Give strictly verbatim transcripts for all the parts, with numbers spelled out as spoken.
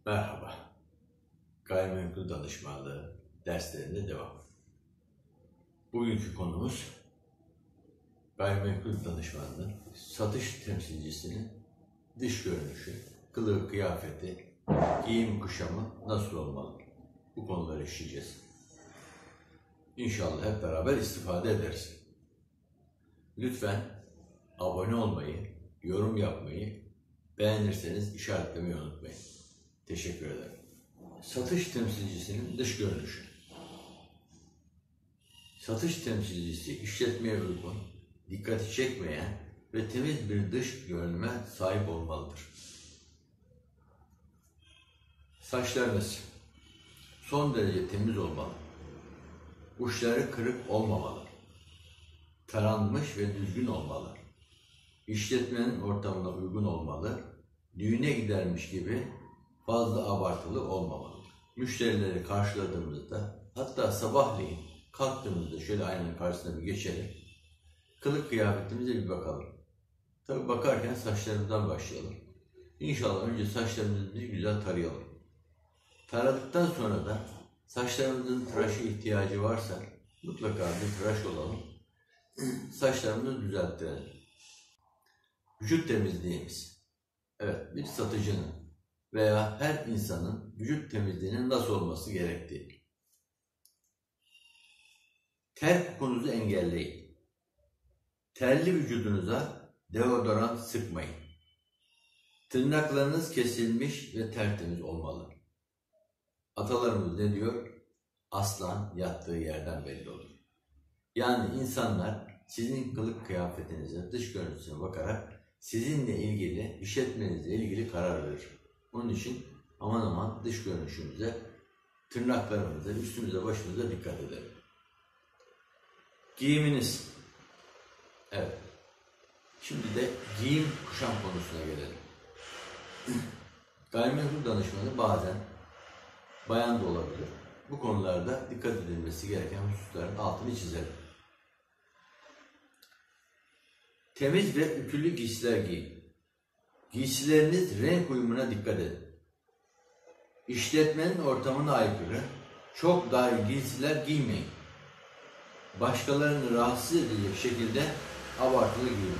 Merhaba, gayrimenkul danışmanlığı derslerine devam. Bugünkü konumuz gayrimenkul danışmanlığı, satış temsilcisinin dış görünüşü, kılığı, kıyafeti, giyim kuşamı nasıl olmalı? Bu konuları işleyeceğiz. İnşallah hep beraber istifade ederiz. Lütfen abone olmayı, yorum yapmayı, beğenirseniz işaretlemeyi unutmayın. Teşekkür ederim. Satış temsilcisinin dış görünüşü. Satış temsilcisi işletmeye uygun, dikkati çekmeyen ve temiz bir dış görünüme sahip olmalıdır. Saçlarınız son derece temiz olmalı. Uçları kırık olmamalı. Taranmış ve düzgün olmalı. İşletmenin ortamına uygun olmalı. Düğüne gidermiş gibi fazla abartılı olmamalı. Müşterileri karşıladığımızda, hatta sabahleyin kalktığımızda şöyle aynanın karşısına bir geçelim. Kılık kıyafetimize bir bakalım. Tabii bakarken saçlarımızdan başlayalım. İnşallah önce saçlarımızı bir güzel tarayalım. Taradıktan sonra da saçlarımızın tıraşı ihtiyacı varsa mutlaka bir tıraş olalım. Saçlarımızı düzelttirelim. Vücut temizliğimiz. Evet, bir satıcının veya her insanın vücut temizliğinin nasıl olması gerektiği. Ter kokunuzu engelleyin. Terli vücudunuza deodorant sıkmayın. Tırnaklarınız kesilmiş ve tertemiz olmalı. Atalarımız ne diyor? Aslan yattığı yerden belli olur. Yani insanlar sizin kılık kıyafetinize, dış görünüşüne bakarak sizinle ilgili, işletmenizle ilgili karar verir. Onun için aman aman dış görünüşümüze, tırnaklarımıza, üstümüze, başımıza dikkat edelim. Giyiminiz. Evet. Şimdi de giyim kuşam konusuna gelelim. Gayrimenkul danışmanı bazen bayan da olabilir. Bu konularda dikkat edilmesi gereken hususların altını çizelim. Temiz ve ütülü giysiler giyin. Giysileriniz renk uyumuna dikkat edin. İşletmenin ortamına aykırı, çok dar giysiler giymeyin. Başkalarını rahatsız edecek şekilde abartılı giyinin.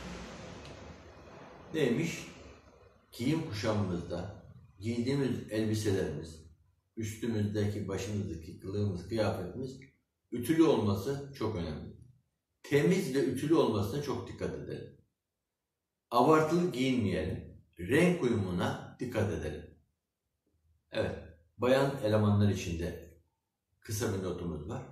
Neymiş? Giyim kuşamımızda giydiğimiz elbiselerimiz, üstümüzdeki, başımızdaki kılığımız, kıyafetimiz ütülü olması çok önemli. Temiz ve ütülü olmasına çok dikkat edelim. Abartılı giyinmeyelim. Renk uyumuna dikkat edelim. Evet, bayan elemanlar için de kısa bir notumuz var.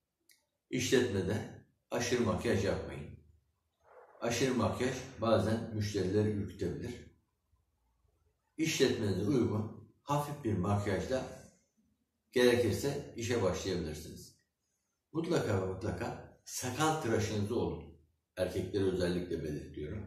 İşletmede aşırı makyaj yapmayın. Aşırı makyaj bazen müşterileri ürkütebilir. İşletmenize uygun hafif bir makyajla gerekirse işe başlayabilirsiniz. Mutlaka mutlaka sakal tıraşınızı olun. Erkeklere özellikle belirtiyorum.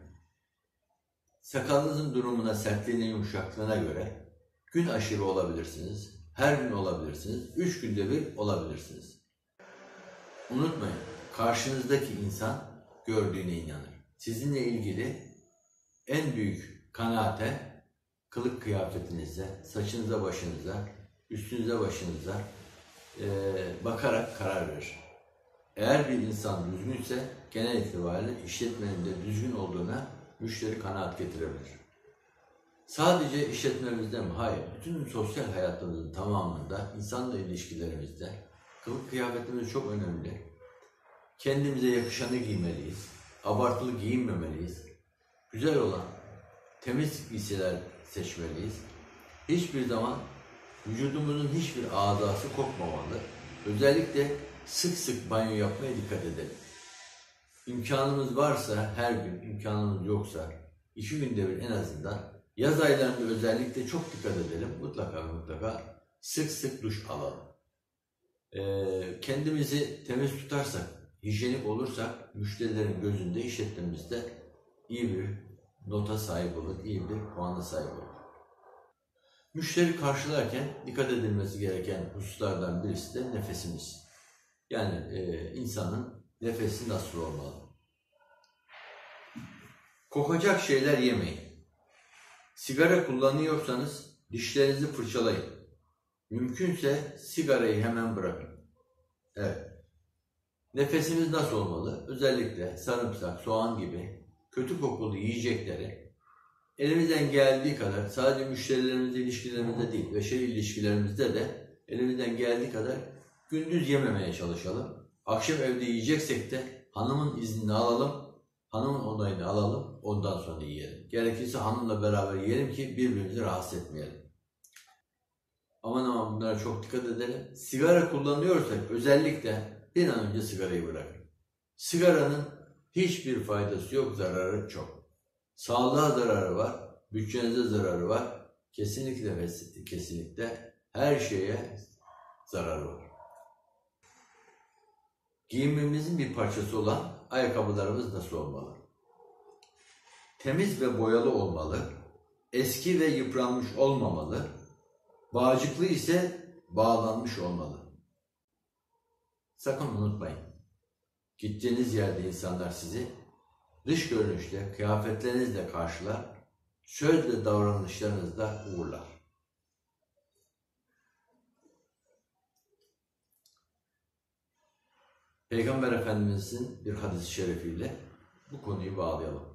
Sakalınızın durumuna, sertliğine, yumuşaklığına göre gün aşırı olabilirsiniz, her gün olabilirsiniz, üç günde bir olabilirsiniz. Unutmayın, karşınızdaki insan gördüğüne inanır. Sizinle ilgili en büyük kanaate kılık kıyafetinize, saçınıza, başınıza, üstünüze, başınıza e, bakarak karar verir. Eğer bir insan düzgünse genel itibariyle işletmenin de düzgün olduğuna müşteri kanaat getirebilir. Sadece işletmemizde mi? Hayır. Bütün sosyal hayatımızın tamamında, insanla ilişkilerimizde kılık kıyafetimiz çok önemli. Kendimize yakışanı giymeliyiz. Abartılı giyinmemeliyiz. Güzel olan temiz giysiler seçmeliyiz. Hiçbir zaman vücudumuzun hiçbir azası kokmamalı. Özellikle sık sık banyo yapmaya dikkat edelim. İmkanımız varsa her gün, imkanımız yoksa iki günde bir en azından, yaz aylarında özellikle çok dikkat edelim. Mutlaka mutlaka sık sık duş alalım. Ee, kendimizi temiz tutarsak, hijyenik olursak müşterilerin gözünde, işletmemizde iyi bir nota sahip olur, iyi bir puana sahip olur. Müşteri karşılarken dikkat edilmesi gereken hususlardan birisi de nefesimiz. Yani e, insanın nefesi nasıl olmalı? Kokacak şeyler yemeyin. Sigara kullanıyorsanız Dişlerinizi fırçalayın. Mümkünse sigarayı hemen bırakın. Evet. Nefesimiz nasıl olmalı? Özellikle sarımsak, soğan gibi kötü kokulu yiyecekleri elimizden geldiği kadar, sadece müşterilerimizle ilişkilerimizde değil, beşeri ilişkilerimizde de elimizden geldiği kadar gündüz yememeye çalışalım. Akşam evde yiyeceksek de hanımın iznini alalım, hanımın onayını alalım, ondan sonra yiyelim. Gerekirse hanımla beraber yiyelim ki birbirimizi rahatsız etmeyelim. Aman aman bunlara çok dikkat edelim. Sigara kullanıyorsak özellikle bir an önce sigarayı bırakın. Sigaranın hiçbir faydası yok, zararı çok. Sağlığa zararı var, bütçenize zararı var. Kesinlikle ve kesinlikle her şeye zararı var. Giyimimizin bir parçası olan ayakkabılarımız nasıl olmalı? Temiz ve boyalı olmalı, eski ve yıpranmış olmamalı, bağcıklı ise bağlanmış olmalı. Sakın unutmayın, gittiğiniz yerde insanlar sizi dış görünüşle, kıyafetlerinizle karşılar, söz ve davranışlarınızla uğurlar. Peygamber Efendimiz'in bir hadis-i şerifiyle bu konuyu bağlayalım.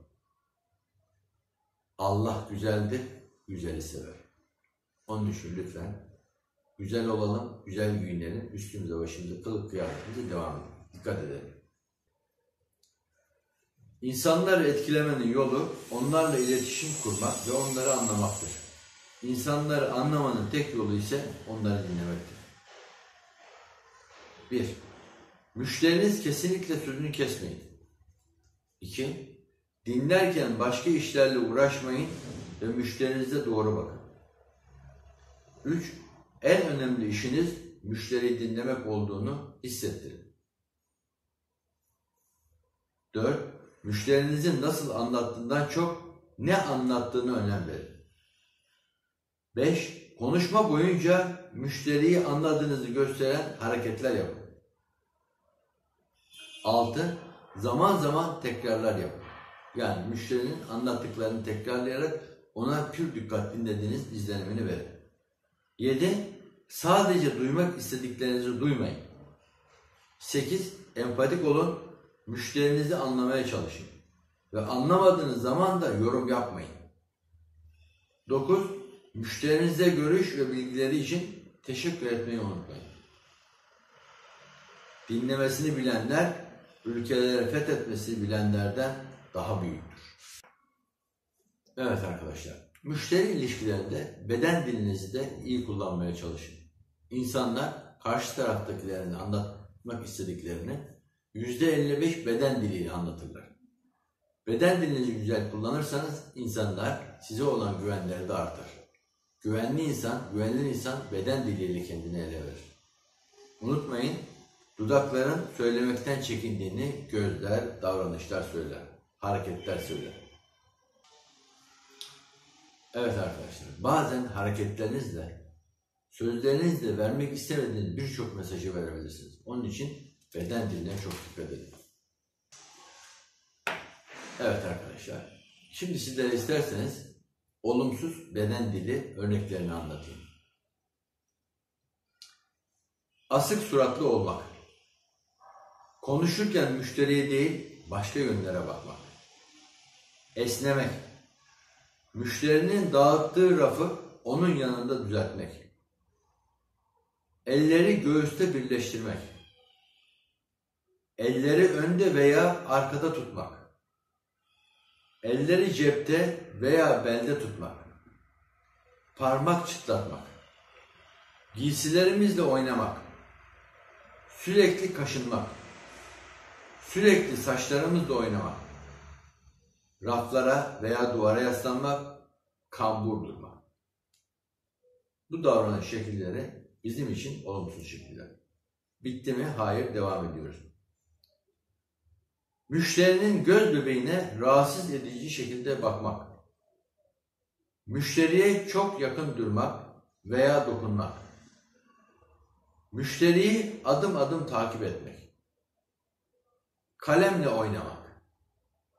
Allah güzeldir, güzeli sever. Onun için lütfen güzel olalım, güzel giyinelim, üstümüze başımıza, kılık kıyafetimize devam edelim. Dikkat edelim. İnsanları etkilemenin yolu onlarla iletişim kurmak ve onları anlamaktır. İnsanları anlamanın tek yolu ise onları dinlemektir. Bir. Müşteriniz kesinlikle sözünü kesmeyin. İki. Dinlerken başka işlerle uğraşmayın ve müşterinize doğru bakın. Üç. En önemli işiniz müşteriyi dinlemek olduğunu hissettirin. Dört. Müşterinizin nasıl anlattığından çok ne anlattığını önem verin. Beş. Konuşma boyunca müşteriyi anladığınızı gösteren hareketler yapın. Altı. Zaman zaman tekrarlar yapın. Yani müşterinin anlattıklarını tekrarlayarak ona pür dikkat dinlediğiniz izlenimini verin. Yedi. Sadece duymak istediklerinizi duymayın. Sekiz. Empatik olun, müşterinizi anlamaya çalışın. Ve anlamadığınız zaman da yorum yapmayın. Dokuz. Müşterinizle görüş ve bilgileri için teşekkür etmeyi unutmayın. Dinlemesini bilenler, ülkeleri fethetmesini bilenlerden daha büyüktür. Evet arkadaşlar, müşteri ilişkilerinde beden dilinizi de iyi kullanmaya çalışın. İnsanlar karşı taraftakilerini anlatmak istediklerini yüzde elli beş beden diliyle anlatırlar. Beden dilinizi güzel kullanırsanız insanlar size olan güvenleri de artar. Güvenli insan, güvenilir insan beden diliyle kendini ele verir. Unutmayın, dudakların söylemekten çekindiğini gözler, davranışlar söyler, hareketler söyler. Evet arkadaşlar, bazen hareketlerinizle, sözlerinizle vermek istemediğiniz birçok mesajı verebilirsiniz. Onun için beden diline çok dikkat edin. Evet arkadaşlar, şimdi sizlere isterseniz olumsuz beden dili örneklerini anlatayım. Asık suratlı olmak, konuşurken müşteriye değil başka yönlere bakmak, esnemek, müşterinin dağıttığı rafı onun yanında düzeltmek, elleri göğüste birleştirmek, elleri önde veya arkada tutmak, elleri cepte veya belde tutmak, parmak çıtlatmak, giysilerimizle oynamak, sürekli kaşınmak, sürekli saçlarımızla oynamak, raflara veya duvara yaslanmak, kambur durmak. Bu davranış şekilleri bizim için olumsuz şekiller. Bitti mi? Hayır, devam ediyoruz. Müşterinin göz bebeğine rahatsız edici şekilde bakmak, müşteriye çok yakın durmak veya dokunmak, müşteriyi adım adım takip etmek, kalemle oynamak,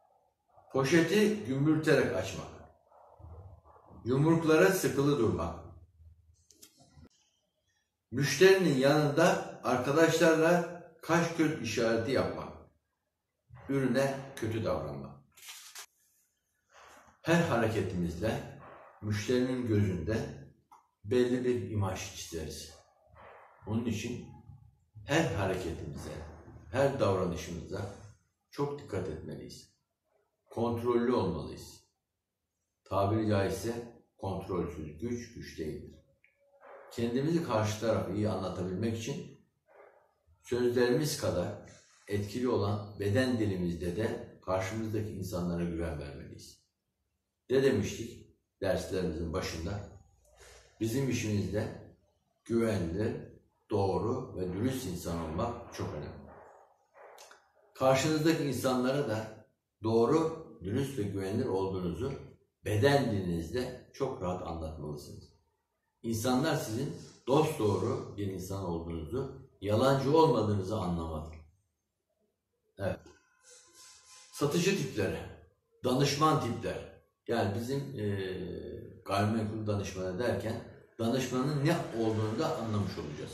poşeti gümbürterek açmak, yumruklara sıkılı durmak, Müşterinin yanında arkadaşlarla kaş göz işareti yapmak. Ürüne kötü davranmak. Her hareketimizle müşterinin gözünde belli bir imaj çizeriz. Onun için her hareketimize, her davranışımıza çok dikkat etmeliyiz. Kontrollü olmalıyız. Tabiri caizse kontrolsüz güç güç değildir. Kendimizi karşı tarafa iyi anlatabilmek için sözlerimiz kadar etkili olan beden dilimizde de karşımızdaki insanlara güven vermeliyiz. Ne demiştik derslerimizin başında? Bizim işimizde güvenilir, doğru ve dürüst insan olmak çok önemli. Karşınızdaki insanlara da doğru, dürüst ve güvenilir olduğunuzu beden dilinizde çok rahat anlatmalısınız. İnsanlar sizin dosdoğru bir insan olduğunuzu, yalancı olmadığınızı anlamalı. Evet. Satıcı tipleri, danışman tipler. Yani bizim e, gayrimenkul danışmanı derken danışmanın ne olduğunu da anlamış olacağız.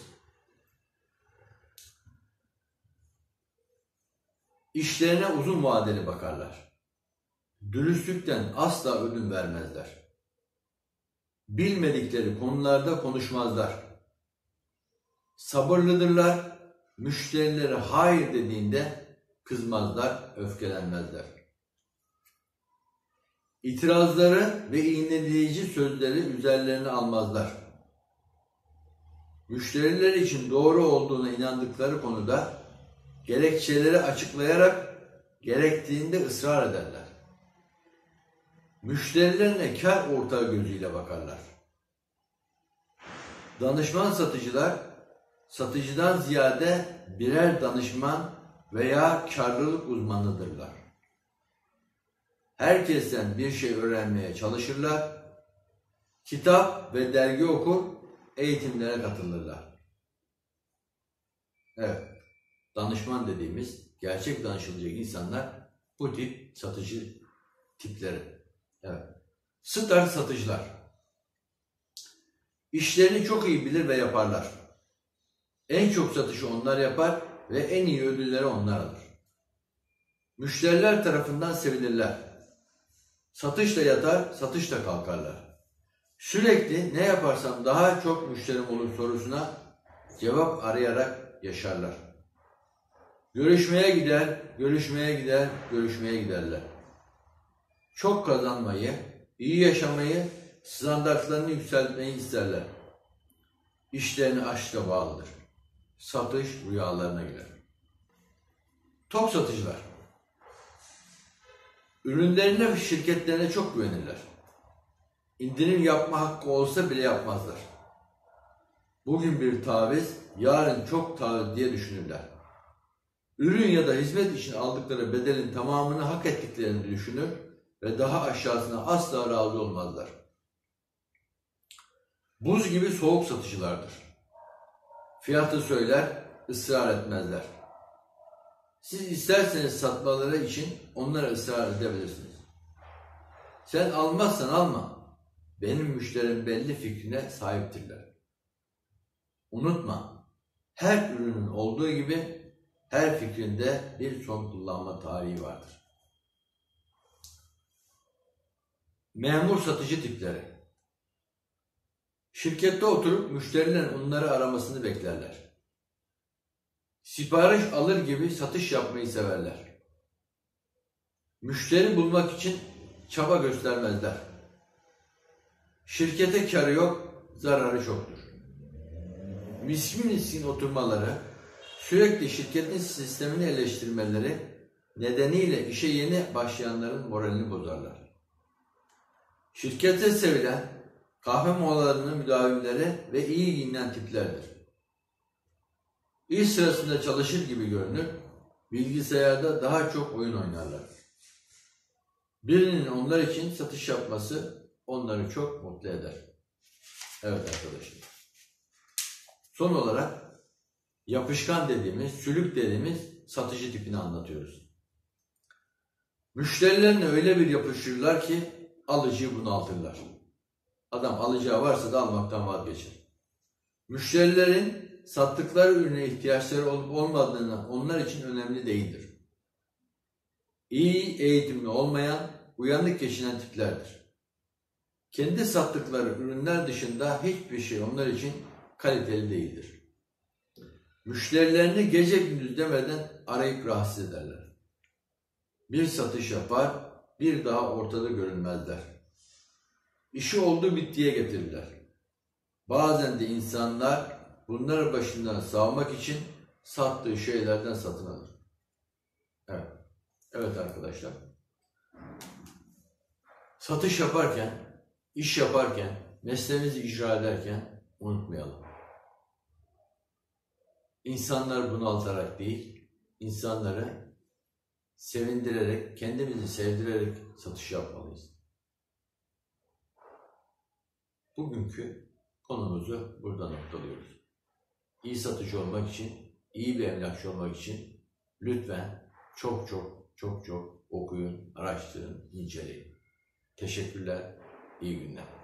İşlerine uzun vadeli bakarlar. Dürüstlükten asla ödün vermezler. Bilmedikleri konularda konuşmazlar. Sabırlıdırlar. Müşterileri hayır dediğinde kızmazlar, öfkelenmezler. İtirazları ve iğneleyici sözleri üzerlerine almazlar. Müşteriler için doğru olduğuna inandıkları konuda gerekçeleri açıklayarak gerektiğinde ısrar ederler. Müşterilerine kar ortağı gözüyle bakarlar. Danışman satıcılar, satıcıdan ziyade birer danışman veya karlılık uzmanıdırlar. Herkesten bir şey öğrenmeye çalışırlar. Kitap ve dergi okur, eğitimlere katılırlar. Evet, danışman dediğimiz gerçek danışılacak insanlar bu tip satıcı tipleri. Evet. Star satıcılar. İşlerini çok iyi bilir ve yaparlar. En çok satışı onlar yapar ve en iyi ödülleri onlar alır. Müşteriler tarafından sevilirler. Satışla yatar, satışla kalkarlar. Sürekli ne yaparsam daha çok müşterim olur sorusuna cevap arayarak yaşarlar. Görüşmeye gider, görüşmeye gider, görüşmeye giderler. Çok kazanmayı, iyi yaşamayı, standartlarını yükseltmeyi isterler. İşlerine aşkla bağlıdır. Satış rüyalarına girer. Tok satıcılar. Ürünlerine ve şirketlerine çok güvenirler. İndirim yapma hakkı olsa bile yapmazlar. Bugün bir taviz, yarın çok taviz diye düşünürler. Ürün ya da hizmet için aldıkları bedelin tamamını hak ettiklerini düşünür ve daha aşağısına asla razı olmazlar. Buz gibi soğuk satıcılardır. Fiyatı söyler, ısrar etmezler. Siz isterseniz satmaları için onlara ısrar edebilirsiniz. Sen almazsan alma. Benim müşterim belli fikrine sahiptirler. Unutma, her ürünün olduğu gibi her fikrinde bir son kullanma tarihi vardır. Memur satıcı tipleri. Şirkette oturup müşterilerin onları aramasını beklerler. Sipariş alır gibi satış yapmayı severler. Müşteri bulmak için çaba göstermezler. Şirkete karı yok, zararı çoktur. Miskin miskin oturmaları, sürekli şirketin sistemini eleştirmeleri nedeniyle işe yeni başlayanların moralini bozarlar. Şirkete sevilen kahve molalarının müdavimleri ve iyi giyinen tiplerdir. İş sırasında çalışır gibi görünür, bilgisayarda daha çok oyun oynarlar. Birinin onlar için satış yapması onları çok mutlu eder. Evet arkadaşlar. Son olarak yapışkan dediğimiz, sülük dediğimiz satıcı tipini anlatıyoruz. Müşterilerine öyle bir yapışırlar ki alıcıyı bunaltırlar. Adam alacağı varsa da almaktan vazgeçer. Müşterilerin sattıkları ürüne ihtiyaçları olup olmadığını onlar için önemli değildir. İyi eğitimli olmayan, uyanık geçinen tiplerdir. Kendi sattıkları ürünler dışında hiçbir şey onlar için kaliteli değildir. Müşterilerini gece gündüz demeden arayıp rahatsız ederler. Bir satış yapar, bir daha ortada görünmezler. İşi oldu bittiye getirirler. Bazen de insanlar bunları başından savmak için sattığı şeylerden satın alır. Evet, evet arkadaşlar. Satış yaparken, iş yaparken, mesleğimizi icra ederken unutmayalım. İnsanları bunaltarak değil, insanları sevindirerek, kendimizi sevdirerek satış yapmalıyız. Bugünkü konumuzu burada noktalıyoruz. İyi satıcı olmak için, iyi bir emlakçı olmak için lütfen çok çok çok çok okuyun, araştırın, inceleyin. Teşekkürler, iyi günler.